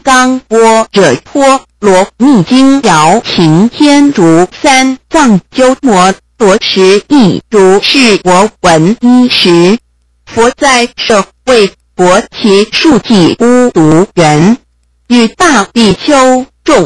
当般若波罗蜜经瑶擎天竺三藏鸠摩罗什亦如是我闻一时，佛在舍卫国其数记孤独人，与大比丘众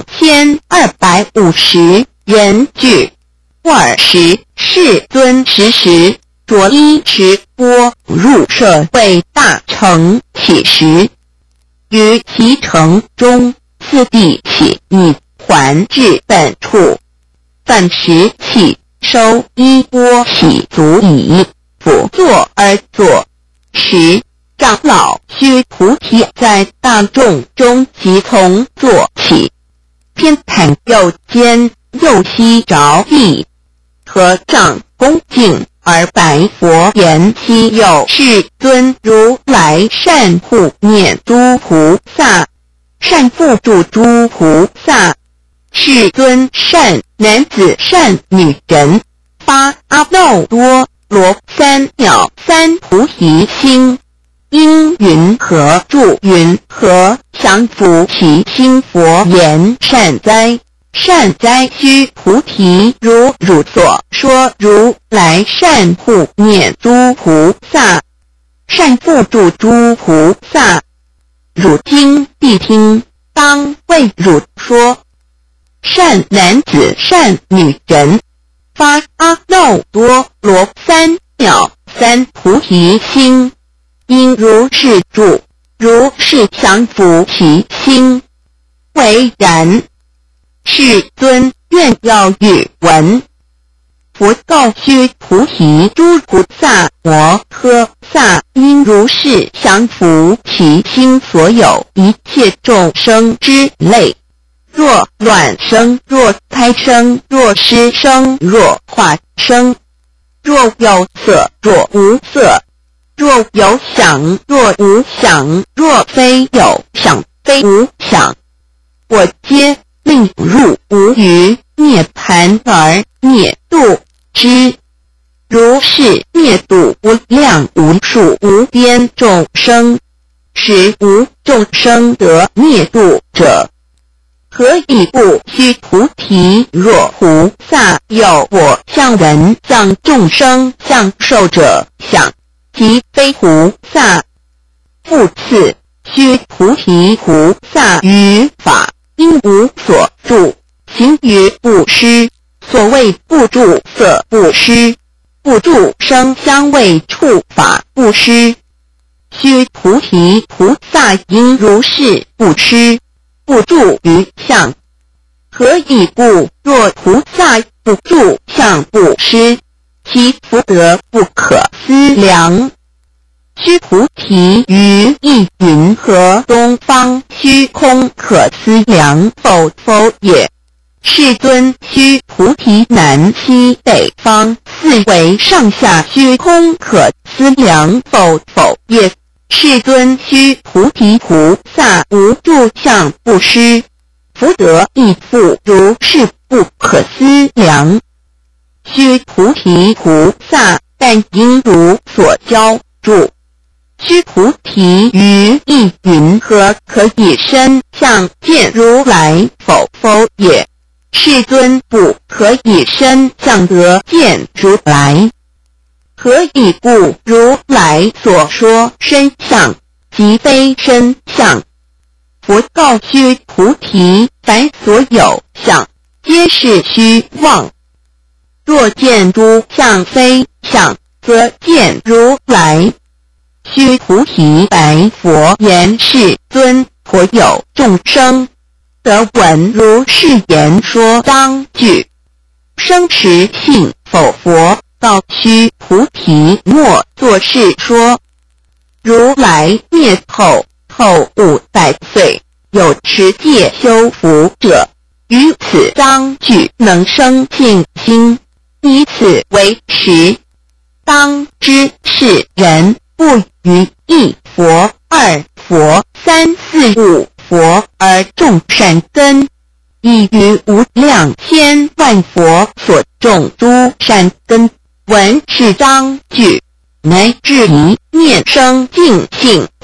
1250人俱。尔时世尊时着衣持钵入舍卫大城起时，于其城中次第起以还至本处，饭时起收衣钵洗足矣，辅坐而坐。时长老须菩提在大众中即从坐起，偏袒右肩，右膝着地，合掌恭敬而白佛言：昔有世尊如来善护念诸菩萨，善护助诸菩萨。世尊善男子善女人，发阿耨多罗三藐三菩提心，因云何住云何，降伏其心。佛言：善哉，善哉！须菩提，如汝所说，如来善护念诸菩萨，善护助诸菩萨。汝今谛听，当为汝说。善男子善女人，发阿耨多罗三藐三菩提心，因如是住，如是降伏其心。为然。世尊愿要语闻。佛告须菩提：诸菩萨摩诃萨因如是降伏其心所有一切众生之类，若卵生，若胎生，若湿生，若化生，若有色，若无色，若有想，若无想，若非有想，非无想，我皆令入无余涅盘而灭度之。如是灭度无量无数无边众生，实无众生得灭度者。何以故？须菩提，若菩萨有我相、人相、众生相、寿者相，即非菩萨。复次，须菩提，菩萨于法因无所住，行于布施。所谓不住色布施，不住声香味触法布施。须菩提，菩萨应如是布施，不住于相。何以故？若菩萨不住相布施，其福德不可思量。须菩提，于意云何东方虚空可思量否？否也。世尊，须菩提，南西北方四维上下虚空可思量否？否也。世尊，须菩提，菩萨无住相布施，福德亦复如是不可思量。须菩提，菩萨但应如所教住。须菩提，于意云何可以身相见如来否？否也。世尊，不可以身相得见如来。何以故？如来所说身相，即非身相。佛告须菩提：凡所有相，皆是虚妄。若见诸相非相，则见如来。须菩提，白佛言：世尊，颇有众生得闻如是言说，当具生实信否？佛告须菩提：莫作是说。如来灭后500岁，有持戒修福者，于此当具能生信心，以此为实。当知是人不于一佛、二佛、三四五佛而种善根，亦于无量千万佛所种诸善根，闻是当具，乃至一念生净信者，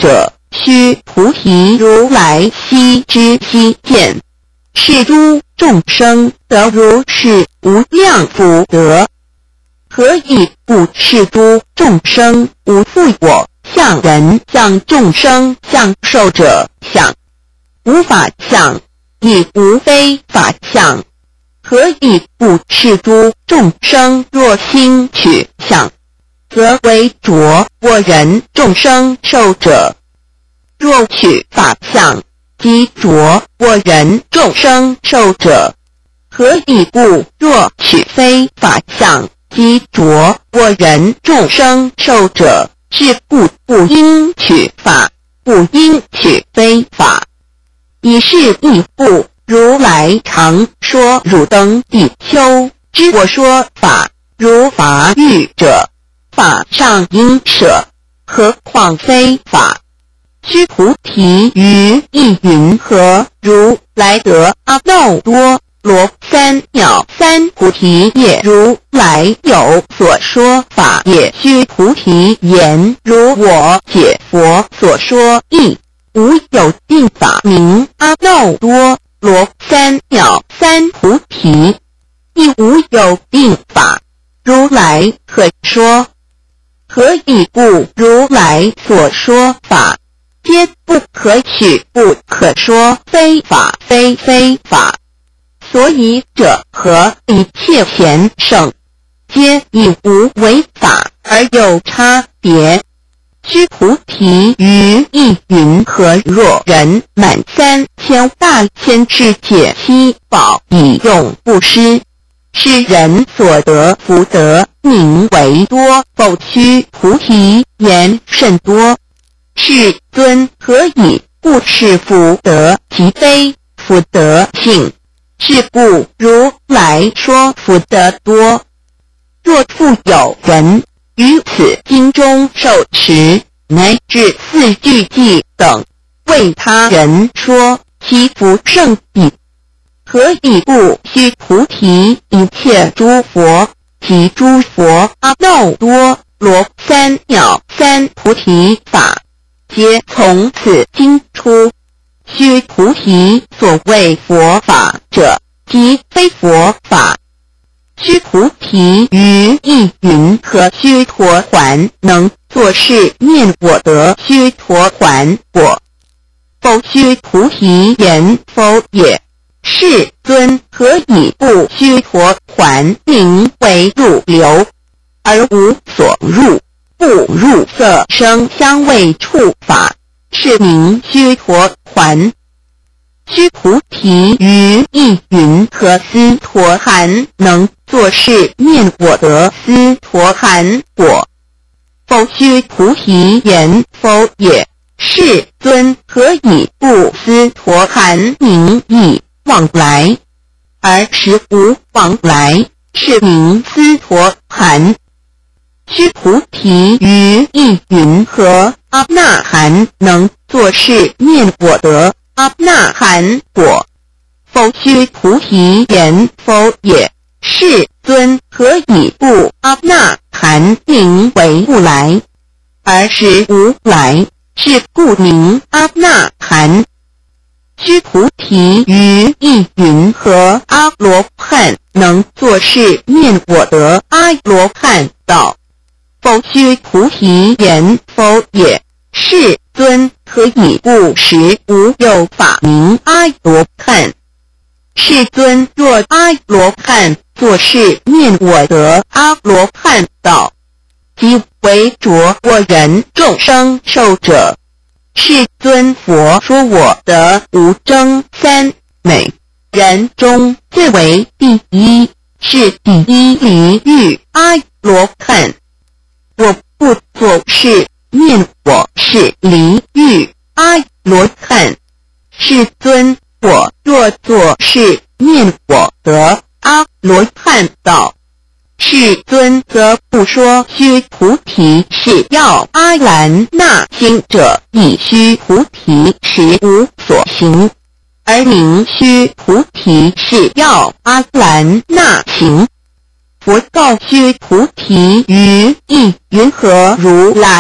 须菩提如来悉知悉见，是诸众生得如是无量福德。何以不是诸众生无复我相人相众生相寿者相？无法相，亦无非法相。何以不是诸众生若心取相，则为着我人众生寿者？若取法相，即着我人众生寿者。何以不若取非法相，即着我人众生寿者？是故不应取法，不应取非法。以是义故，如来常说汝等比丘知我说法，如法欲者，法上应舍，何况非法？须菩提于意云何？如来得阿耨多罗三藐三菩提也。如来有所说法也。须菩提言：如我解佛所说义，无有定法名阿耨多罗三藐三菩提，亦无有定法，如来可说？何以故？如来所说法，皆不可取，不可说，非法非非法。所以者何？一切贤圣，皆以无为法而有差别。须菩提于意云何？若人满3000大千世界七宝以用布施，是人所得福德名为多，否？须菩提言甚多。世尊，何以不是福德，即非福德性？是故如来说福德多。若复有人于此经中受持，乃至4句偈等，为他人说，其福胜彼。何以不？须菩提，一切诸佛及诸佛阿耨多罗三藐三菩提法，皆从此经出。须菩提，所谓佛法者，即非佛法。须菩提于意云何？须陀洹能作是念我得须陀洹果，否？须菩提言否也。世尊，何以不须陀洹名为入流，而无所入？不入色声香味触法，是名须陀洹。须菩提于意云何？斯陀含能作是念我得斯陀含果，否？须菩提言否也。世尊，何以不斯陀含名亦往来，而实无往来，是名斯陀含。须菩提于意云何？阿那含能作是念我得阿那含果，否？须菩提言否也。世尊，何以不阿那含名为不来，而实无来，是故名阿那含。须菩提于意云何？阿罗汉能作是念我得阿罗汉道，否？须菩提言否也。世尊，何以不实无有法名阿罗汉？世尊，若阿罗汉作是念我得阿罗汉道，即为着我人众生寿者。世尊，佛说我得无争三美人中最为第一，是第一离欲阿罗汉。我不作是念我是离欲阿罗汉。世尊，我若作是念我得阿罗汉道，世尊则不说须菩提是要阿兰那行者，以须菩提实无所行，而名须菩提是要阿兰那行。佛告须菩提于意云何？如来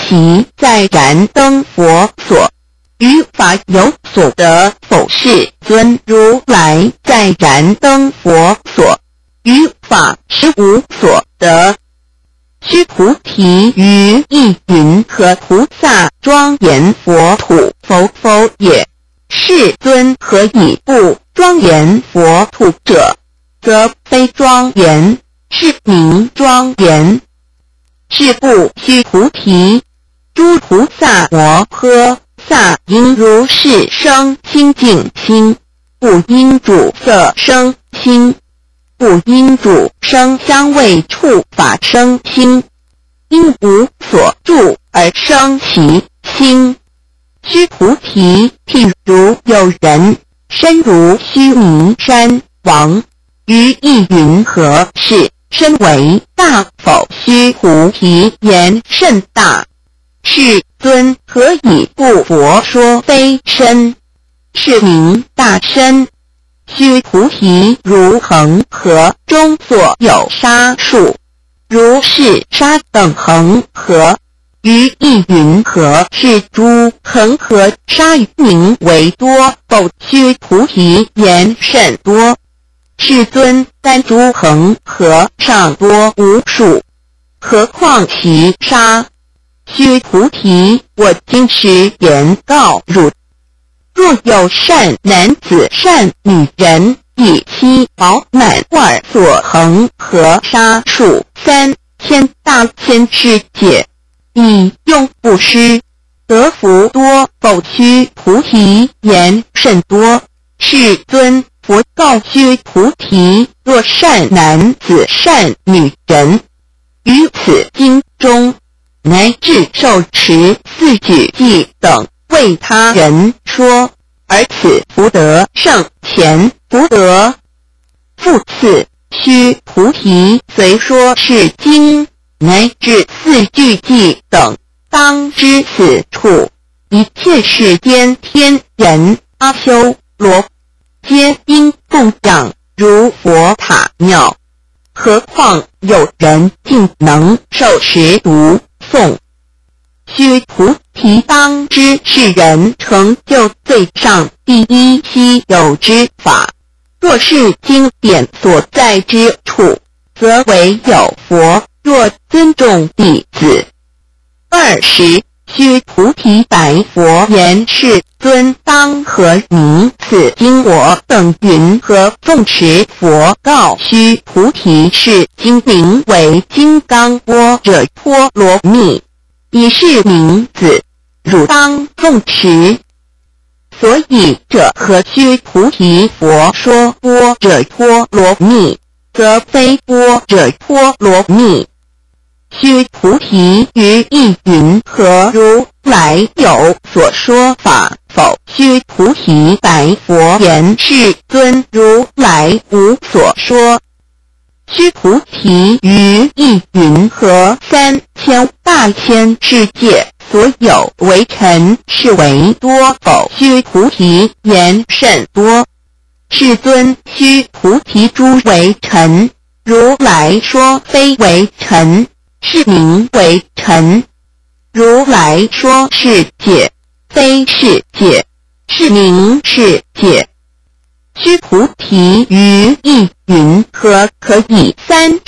其在燃灯佛所，于法有所得否？世尊，如来在燃灯佛所，于法实无所得。须菩提，于意云何菩萨庄严佛土？否也。世尊，何以不庄严佛土者？则非庄严，是名庄严。是故须菩提，诸菩萨摩诃萨应如是生清净心，不因主色生心，不因主生香味触法生心，因无所住而生其心。须菩提，譬如有人身如须弥山王，于意云何事？身为大否？须菩提言甚大。世尊，何以不佛说非身？是名大身。须菩提，如恒河中所有沙数，如是沙等恒河，于意云何是？诸恒河沙名为多否？须菩提言甚多。世尊，但诸恒河尚多无数，何况其沙？须菩提，我今实言告汝：若有善男子、善女人，以其饱满罐所恒河沙数3000大千世界，以用布施，得福多否？须菩提言甚多。世尊，佛告须菩提：若善男子、善女人，于此经中，乃至受持四举偈等，为他人说，而此福德胜前福德。复次，须菩提，虽说是经，乃至四句偈等，当知此处一切世间天人阿修罗，皆应供养如佛塔庙，何况有人竟能受持读诵？须菩提，当知是人成就最上第一稀有之法。若是经典所在之处，则为有佛；若尊重弟子。20，须菩提白佛言：世尊，当何名此经？我等云何奉持？佛告须菩提：是经名为金刚般若波罗蜜，以是名字，汝当奉持。所以者何？须菩提，佛说般若波罗蜜，则非般若波罗蜜。须菩提，于意云何？如来有所说法否？须菩提白佛言：世尊，如来无所说。须菩提，于意云何？3000大千世界所有为尘，是为多否？须菩提言甚多。世尊，须菩提，诸为尘，如来说非为尘，是名为尘。如来说是界，非是界，是名是界。须菩提，于意云何？可以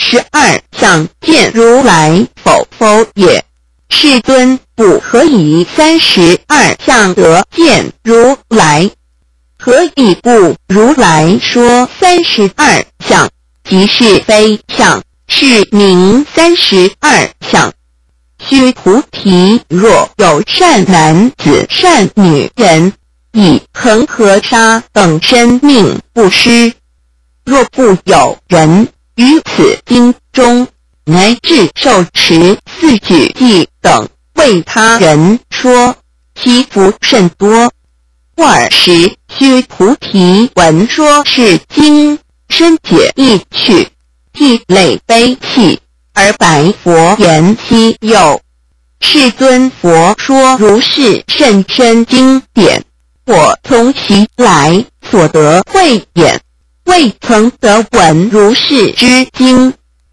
32相见如来否？否也。世尊，不可以32相得见如来。何以不？如来说32相，即是非相，是名32相。须菩提，若有善男子、善女人，以恒河沙等生命布施，若不有人于此经中，乃至受持四举偈等，为他人说，其福甚多。20，须菩提，闻说是经，深解意趣，涕泪悲泣，而白佛言：希有！世尊，佛说如是甚深经典，我从其来所得慧眼，未曾得闻如是之经。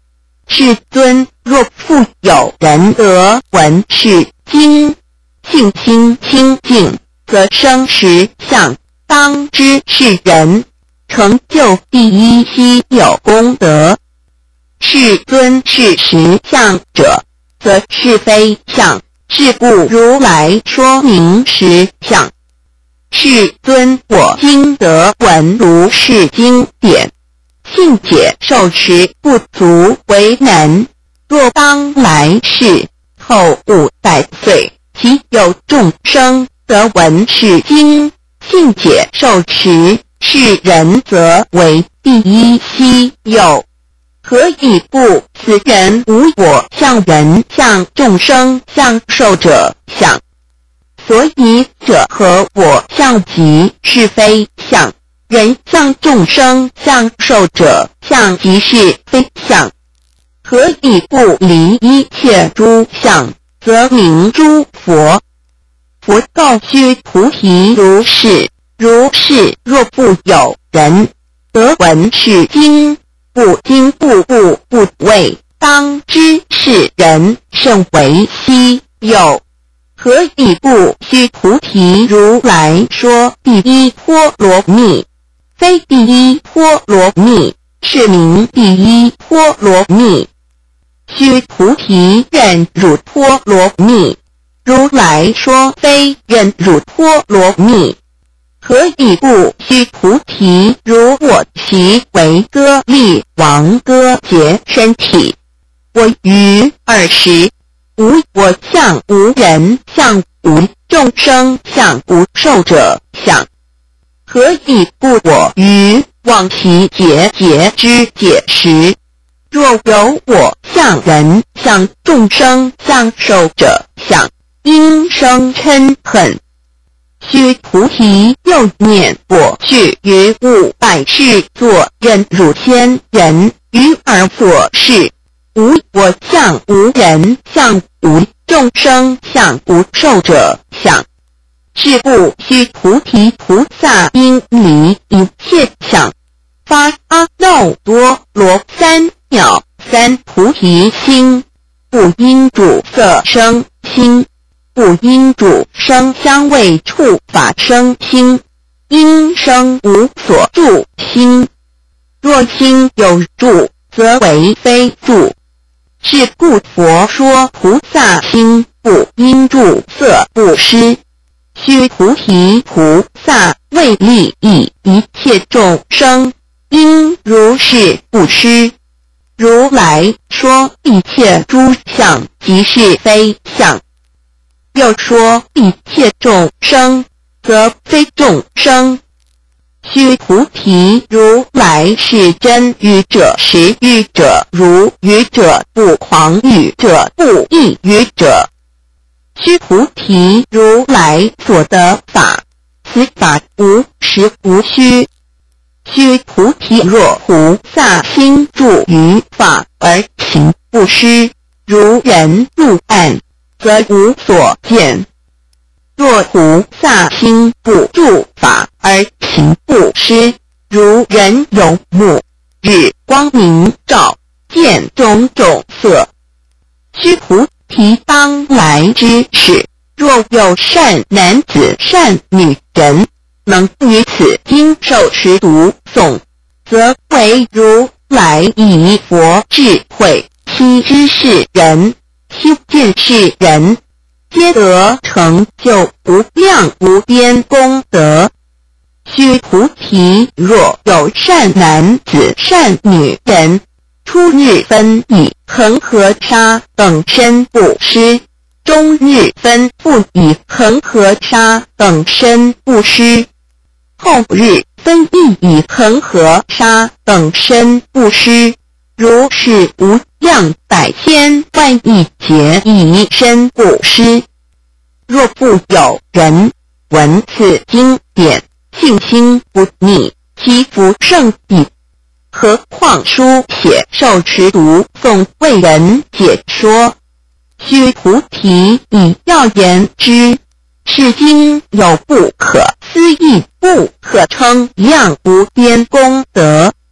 世尊，若复有人得闻是经，性心清净，则生实相，当知是人成就第一稀有功德。世尊是实相者，则是非相，是故如来说明实相。世尊，我今得闻如是经典，信解受持不足为难。若当来世后500岁，其有众生得闻是经，信解受持，是人则为第一稀有。何以故？此人无我相、人相、众生相、寿者相。所以者何我相即是非相，人相、众生相、寿者相即是非相。何以不离一切诸相，则名诸佛？佛告须菩提如是：如是若不有人得闻是经，不经不悟不为，当知是人甚为稀有。何以不须菩提如来说第一波罗蜜？非第一波罗蜜，是名第一波罗蜜。须菩提忍辱波罗蜜，如来说非忍辱波罗蜜。何以不须菩提如我其为歌利王歌劫身体？我于20无我相，无人相，无众生相，无寿者相。何以不我于往其劫之解时？若有我相、人相、众生相、寿者相，应生嗔恨。须菩提又念：我去于500世作忍辱天人，于尔所示，无我相，无人相，无众生相，无寿者相。是故须菩提菩萨应离一切相，发阿耨多罗三藐三菩提心，不因主色生心，不因主生香味触法生心，因生无所住心。若心有住，则为非住。是故佛说菩萨心不因住色不施。须菩提菩萨为利益一切众生，应如是不施。如来说一切诸相即是非相，又说一切众生则非众生。须菩提，如来是真语者、实语者、如语者、不诳语者、不异语者。须菩提，如来所得法，此法无实无虚。须菩提，若菩萨心住于法而行不施，如人入暗，则无所见。若菩萨心不住法而行不施，如人有目，日光明照，见种种色。须菩提，当来之事，若有善男子、善女人，能于此经受持读诵，则为如来以佛智慧悉知是人，悉见是人，皆得成就无量无边功德。须菩提，若有善男子、善女人，初日分以恒河沙等身布施，终日分不以恒河沙等身布施，后日分以恒河沙等身布施，如是无量百千万亿劫以身布施。若不有人闻此经典，信心不逆，其福甚彼。何况书写受持读诵为人解说。须菩提，以要言之，是经有不可思议、不可称量无边功德。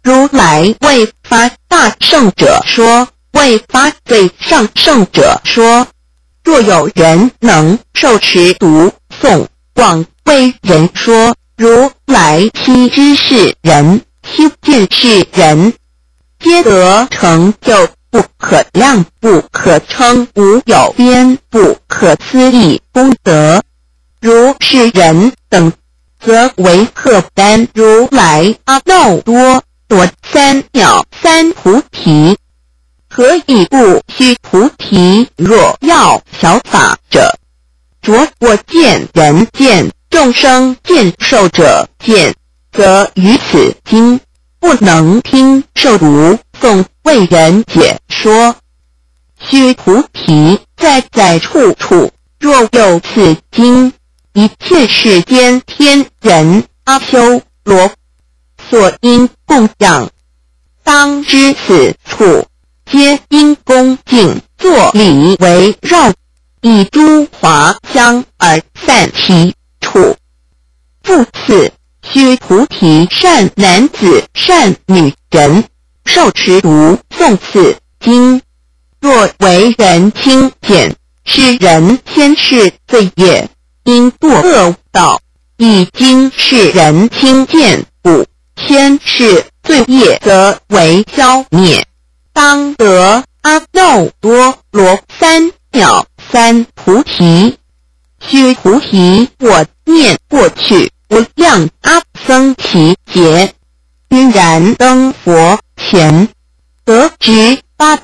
如来为发大圣者说，为发最上圣者说。若有人能受持读诵广为人说，如来悉知是人，悉见是人，皆得成就不可量不可称无有边不可思议功德。如是人等，则为荷担如来阿耨多罗三藐三菩提。何以不须菩提？若要小法者，着我见人见众生见受者见，则于此经不能听受读诵为人解说。须菩提，在在处处，若有此经，一切世间天人阿修罗所应供养，当知此处皆因恭敬作礼围绕，以诸华香而散其处。复次，须菩提善男子善女人，受持读诵此经，若为人轻简，是人先是罪业，因堕恶道，以今是人轻贱故，先是罪业则为消灭，当得阿耨多罗三藐三菩提。须菩提，我念过去无量阿僧祇劫，于燃灯佛前，得值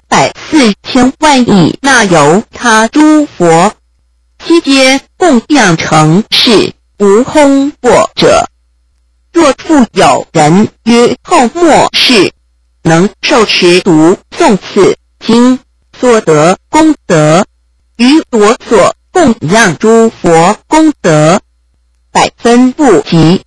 840,000万亿那由他诸佛，悉皆供养成是无空过者。若复有人于后末世，能受持读诵此经，所得功德，于我所供养诸佛功德，百分不及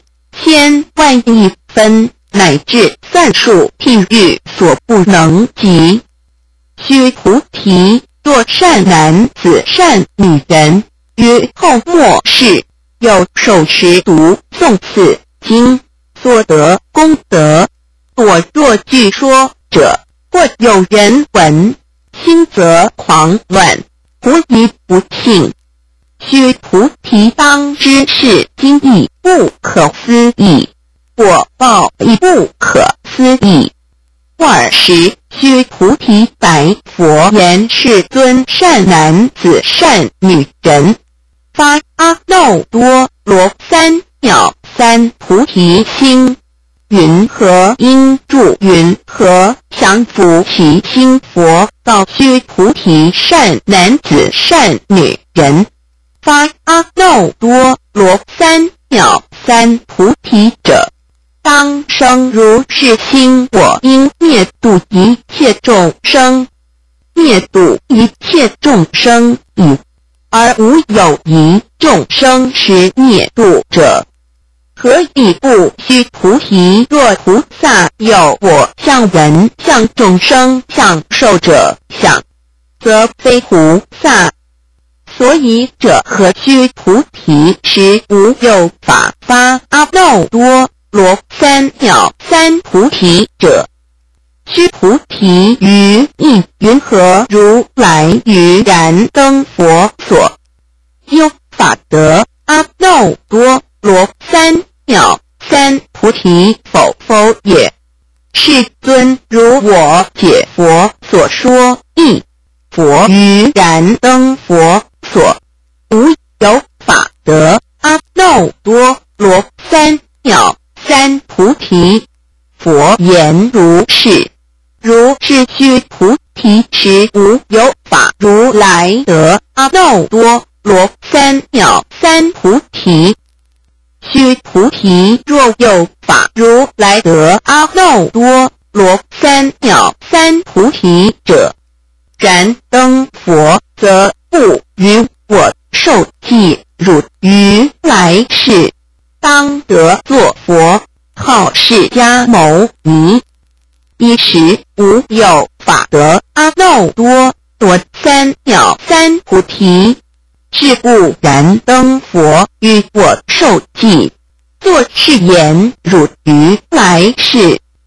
1,000万亿分，乃至算数譬喻所不能及。须菩提，若善男子善女人，于后末世有受持读诵此经，所得功德，我若据说者，或有人闻，心则狂乱，狐疑不信。须菩提，当知是经义不可思议，果报亦不可思议。尔时，须菩提白佛言：世尊，善男子善女人，发阿耨多罗三藐三菩提心，云何应住？云何降伏其心？佛告须菩提：善男子善女人，发阿耨多罗三藐三菩提者，当生如是心。我应灭度一切众生，灭度一切众生已，而无有一众生实灭度者。何以不须菩提？若菩萨有我相、人相、众生相、寿者相，则非菩萨。所以者何须菩提？实无有法发阿耨多罗三藐三菩提者。须菩提，于意云何？如来于燃灯佛所修法得阿耨多罗三藐三菩提，否也。世尊，如我解佛所说义，佛于燃灯佛所无有法得阿耨多罗三藐三菩提。佛言如是。如是须菩提，实无有法如来得阿耨多罗三藐三菩提。须菩提，若有法如来得阿耨多罗三藐三菩提者，燃灯佛则不于我受记，汝于来世当得作佛，号释迦牟尼。一时无有法得阿耨多罗三藐三菩提。是故燃灯佛于我受记，作是言：汝于来世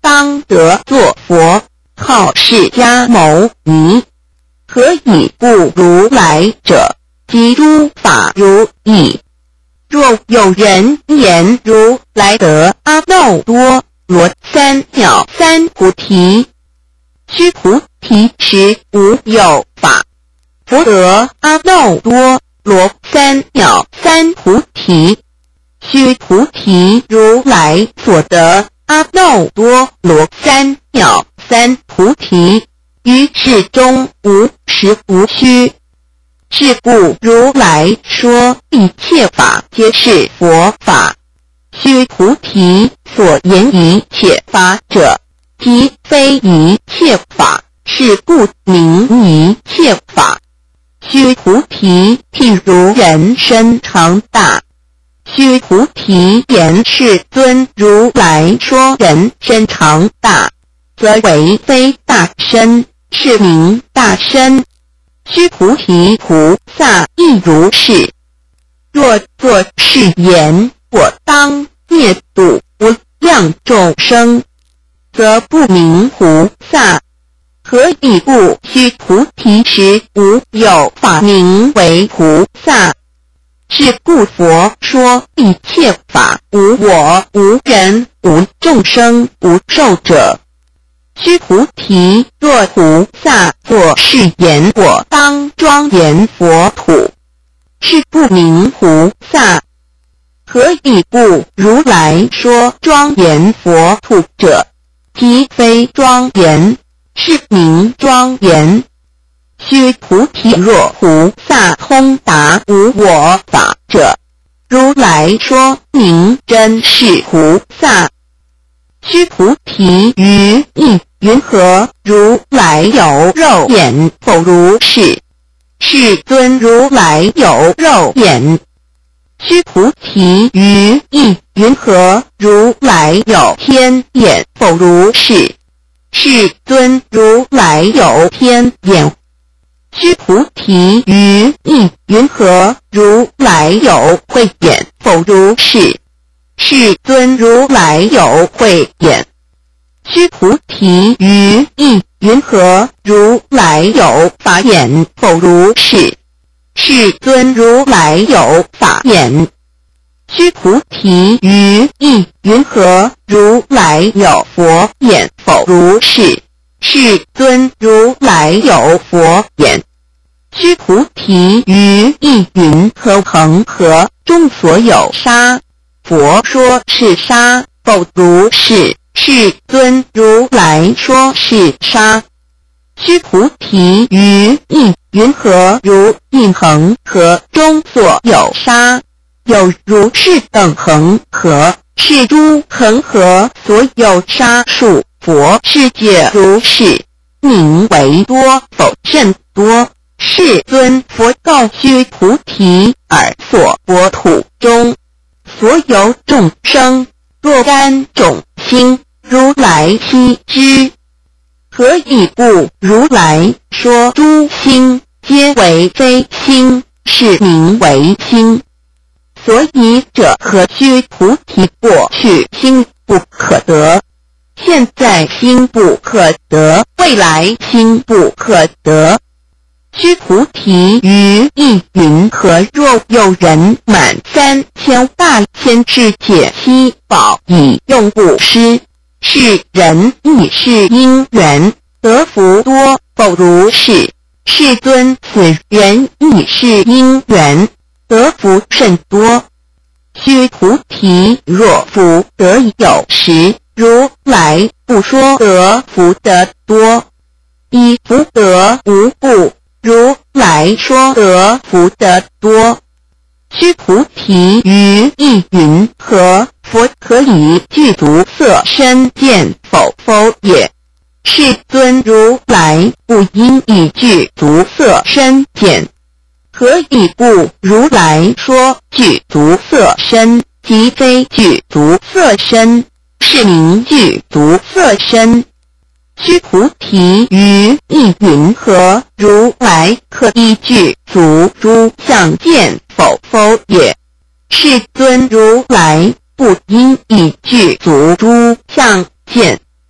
当得作佛，好释迦牟尼。何以不如来者？即诸法如意。若有人言如来得阿耨多罗三藐三菩提，须菩提实无有法。佛得阿耨多罗三藐三菩提，须菩提如来所得阿耨多罗三藐三菩提，于世中无实无虚。是故如来说一切法皆是佛法。须菩提所言一切法者，即非一切法，是故名一切法。须菩提譬如人身长大。须菩提言世尊如来说人身长大，则为非大身，是名大身。须菩提菩萨亦如是。若作是言，我当灭度无量众生，则不名菩萨。何以故？须菩提实无有法名为菩萨。是故佛说一切法无我无人无众生无寿者。须菩提，若菩萨作是言，我当庄严佛土，是不名菩萨。何以故？如来说庄严佛土者，即非庄严，是名庄严。须菩提，若菩萨通达无我法者，如来说名真是菩萨。须菩提，于意云何？如来有肉眼，否如是？世尊如来有肉眼。须菩提，于意云何？如来有天眼，否如是？世尊如来有天眼。须菩提，于意云何？如来有慧眼，否如是？世尊如来有慧眼。须菩提，于意云何？如来有法眼，否如是？世尊如来有法眼。须菩提，于意云何？如来有佛眼，否如是？世尊如来有佛眼。须菩提，于意云何？恒河中所有沙，佛说是沙，否如是？世尊如来说是沙。须菩提，于意云何？如意恒河中所有沙，有如是等恒河，是诸恒河所有沙数，佛世界如是，名为多，否甚多。世尊佛告须菩提，尔所国土中所有众生，若干种心，如来悉知。何以故？如来说诸心皆为非心，是名为心。所以者何？须菩提，过去心不可得，现在心不可得，未来心不可得。须菩提，于意云何？若有人满3000大千世界七宝以用布施，是人亦是因缘得福多，否如是？世尊，此人亦是因缘得福甚多。须菩提，若福德有时，如来不说得福德多。以福德无不，如来说得福德多。须菩提，于意云何？佛可以具足色身见，否也？世尊，如来不应以具足色身见。何以故？如来说具足色身，即非具足色身，是名具足色身。须菩提，于意云何？如来可以具足诸相见，否也？世尊，如来不应以具足诸相见。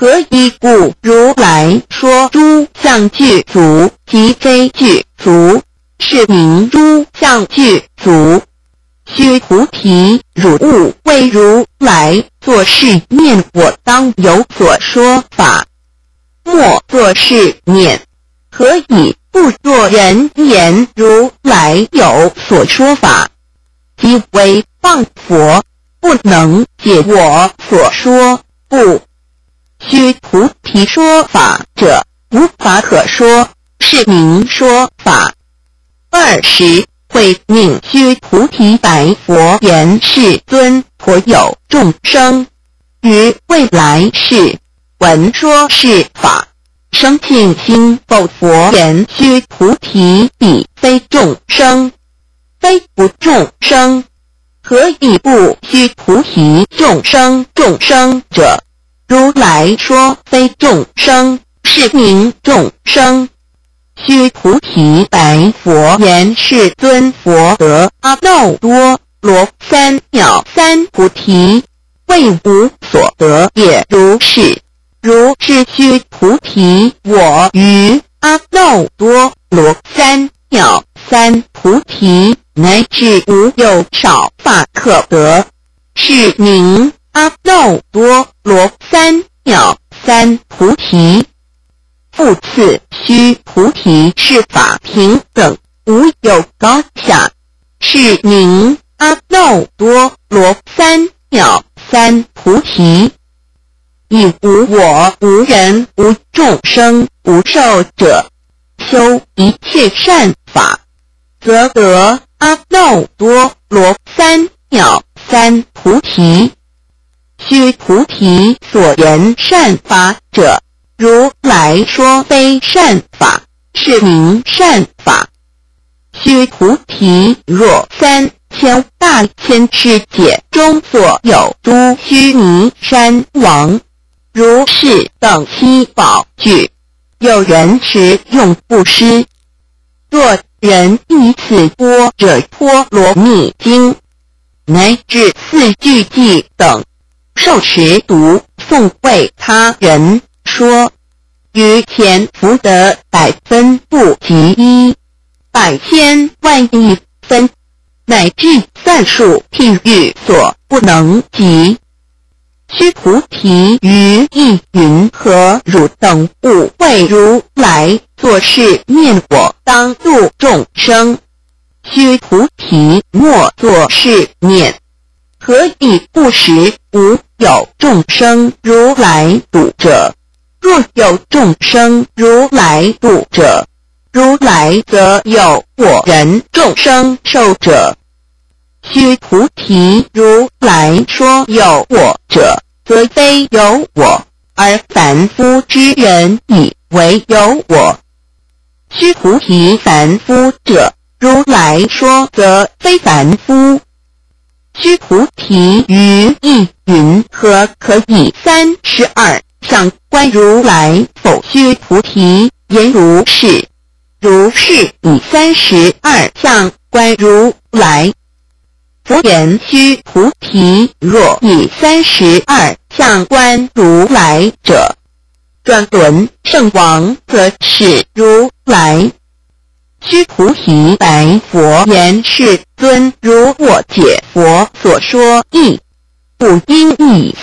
何以故如来说诸相具足即非具足，是名诸相具足。须菩提，汝勿为如来作是念，我当有所说法，莫作是念。何以不作人言如来有所说法？即为谤佛，不能解我所说不。须菩提，说法者无法可说，是名说法。20会命须菩提白佛言：世尊，颇有众生于未来世闻说是法，生信心否？佛言：须菩提，彼非众生，非不众生。何以不须菩提众生？众生者，如来说非众生，是名众生。须菩提白佛言：世尊，佛得阿耨多罗三藐三菩提，为无所得也如是。如是须菩提，我于阿耨多罗三藐三菩提，乃至无有少法可得，是名阿耨多罗三藐三菩提。复次，须菩提，是法平等，无有高下，是名阿耨多罗三藐三菩提。亦无我、无人、无众生、无寿者，修一切善法，则得阿耨多罗三藐三菩提。须菩提，所言善法者，如来说非善法，是名善法。须菩提，若3000大千世界中所有诸须弥山王，如是等七宝具，有人持用布施。若人以此般若波罗蜜经乃至四句偈等受持读诵为他人说，于前福德百分不及100千万亿分，乃至算数譬喻所不能及。须菩提，于意云何汝等不为如来作是念，我当度众生？须菩提，莫作是念。何以不实无有众生如来度者？若有众生如来度者，如来则有我人众生受者。须菩提，如来说有我者，则非有我，而凡夫之人以为有我。须菩提，凡夫者，如来说则非凡夫。须菩提，于意云何可以32相观如来否？须菩提，言如是。如是以32相观如来。佛言：须菩提，若以32相观如来者，转轮圣王则是如来。须菩提，白佛言：世尊，如我解佛所说义，不应以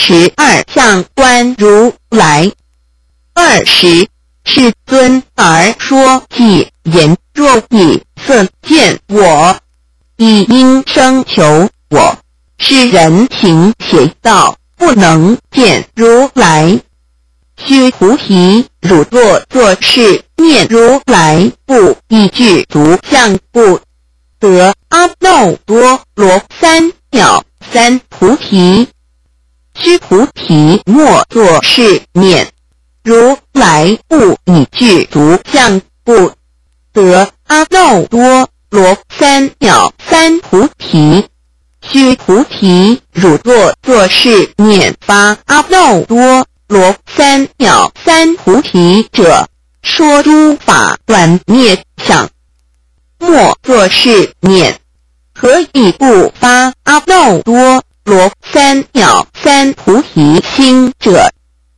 32相观如来。20世尊，而说偈言：若以色见我，以音声求我，是人行邪道，不能见如来。须菩提，汝若作是念如来，不以具足相，不得阿耨多罗三藐三菩提。须菩提，莫作是念。如来不以具足相，不得阿耨多罗三藐三菩提。须菩提，汝若作是念发阿耨多罗三藐三菩提者，说诸法断灭相，莫作是念。何以不发阿耨多罗三藐三菩提心者？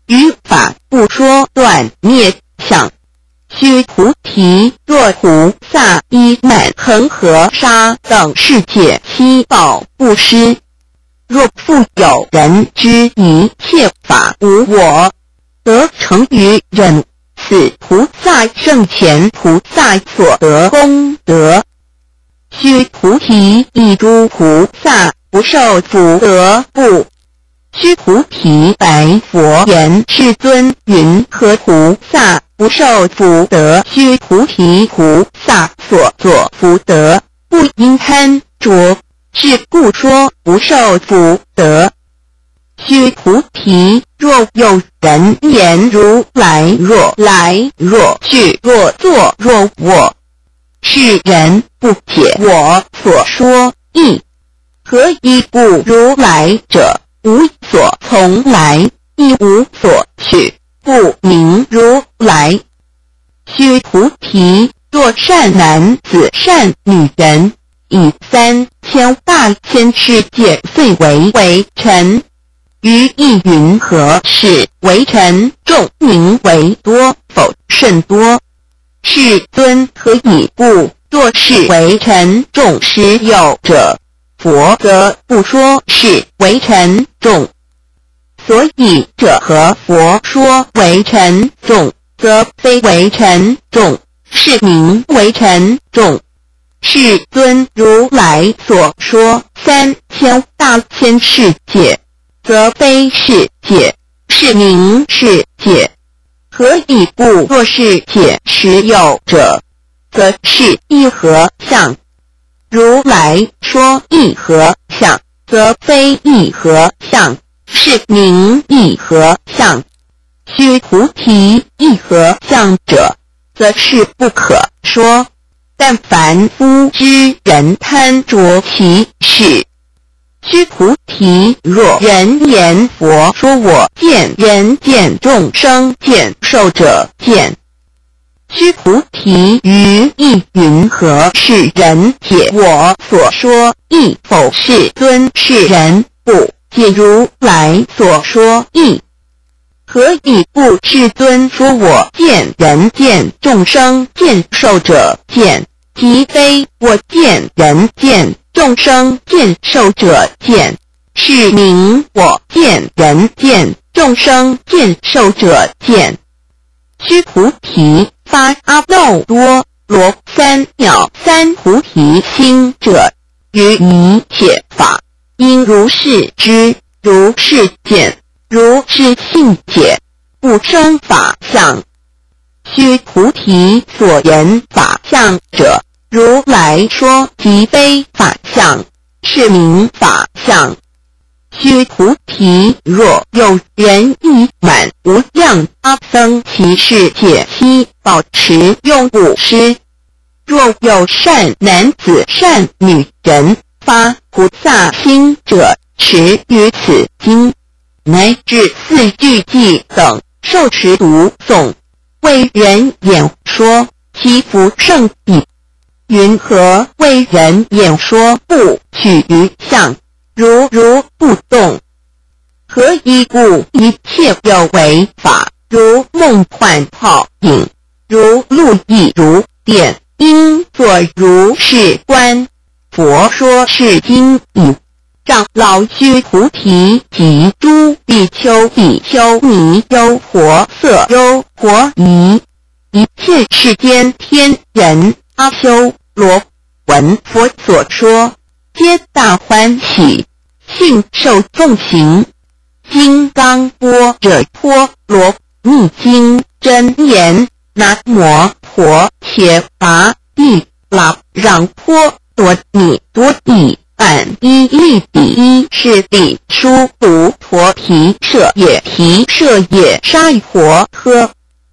于法不说断灭相。须菩提，若菩萨依满恒河沙等世界七宝布施，若复有人知一切法无我，得成于忍，此菩萨圣前菩萨所得功德。须菩提，一诸菩萨不受福德不？须菩提，白佛言：世尊云何菩萨不受福德？须菩提，菩萨所作福德不因贪着，是故说不受福德。须菩提，若有人言如来若来若去若坐若卧，是人不解我所说义。何以故如来者？无所从来，亦无所去，故名如来。须菩提，若善男子善女人，以3000大千世界岁为尘，于意云何是为尘众，名为多否甚多？世尊何以故？若是为尘众实有者，佛则不说是为尘众。所以者何佛说为尘众，则非为尘众，是名为尘众。世尊如来所说3000大千世界，则非世界，是名世界。何以故？若世界实有者，则是一合相。如来说一合相，则非一合相，是名一合相。须菩提，一合相者，则是不可说。但凡夫之人贪着其事。须菩提，若人言佛说我见人见众生见寿者见，须菩提，于意云何是人解我所说义否？世尊，是人不解如来所说义。何以故？世尊说我见人见众生见寿者见，即非我见人见众生见寿者见，是名我见人见众生见寿者见。须菩提，发阿耨多罗三藐三菩提心者，于一切法应如是知，如是见，如是信解，不生法相。须菩提，所言法相者，如来说即非法相，是名法相。须菩提，若有人以满无量阿僧祇世界七宝持用布施，若有善男子善女人发菩萨心者，持于此经乃至四句偈等，受持读诵，为人演说，其福胜矣。云何为人演说？不取于相，如不动。何以故？一切有为法，如梦幻泡影，如露亦如电，应作如是观。佛说是经已。长老须菩提及诸比丘比丘尼优婆塞优婆夷，一切世间天人阿修罗，闻佛所说，皆大欢喜，信受奉行。金刚般若波罗蜜经真言：南无婆伽伐帝喇让波罗蜜多依般依利比依是比殊卢陀毗舍也毗舍也沙婆诃。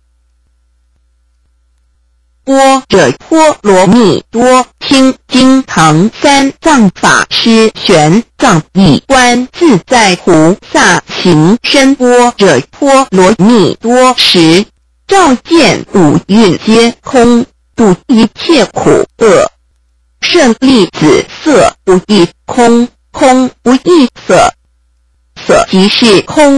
般若波罗蜜多心经唐三藏法师玄奘以观自在菩萨行深般若波罗蜜多时，照见五蕴皆空，度一切苦厄。胜利紫色无异空，空无异色，色即是空，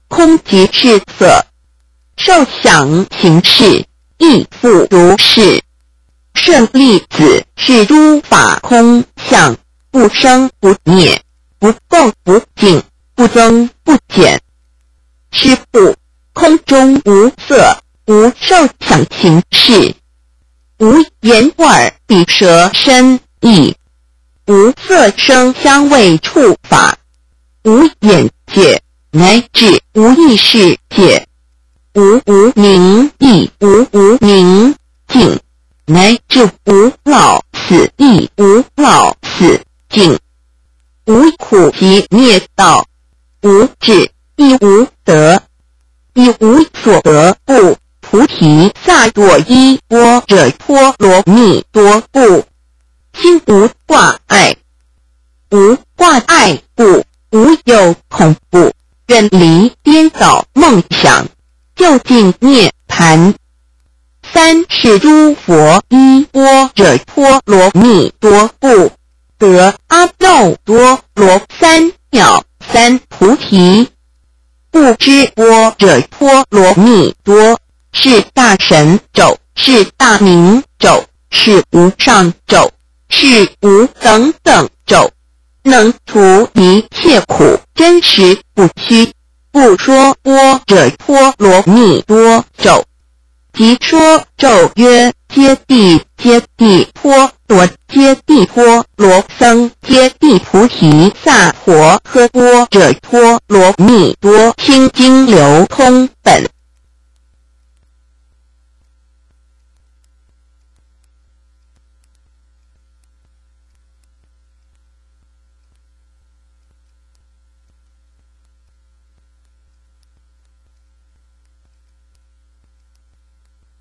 空即是色，受想行识，亦复如是。舍利子，是诸法空相，不生不灭，不垢不净，不增不减。是故空中无色，无受想行识，无眼耳鼻舌身意，无色声香味触法，无眼界，乃至无意识界，无明亦无明尽，乃至无老死亦无老死尽，无苦集灭道，无智亦无得，亦无所得故，菩提萨埵依般若波罗蜜多故，心无挂碍。无挂碍故，无有恐怖，远离颠倒梦想，究竟涅槃。三是诸佛依般若波罗蜜多故，得阿耨多罗三藐三菩提。不知般若波罗蜜多，是大神咒，是大明咒，是无上咒，是无等等咒，能除一切苦，真实不虚。不说般若波罗蜜多咒，即说咒曰：揭谛揭谛波罗揭谛波罗僧揭谛菩提萨婆诃般若波罗蜜多心经流通本。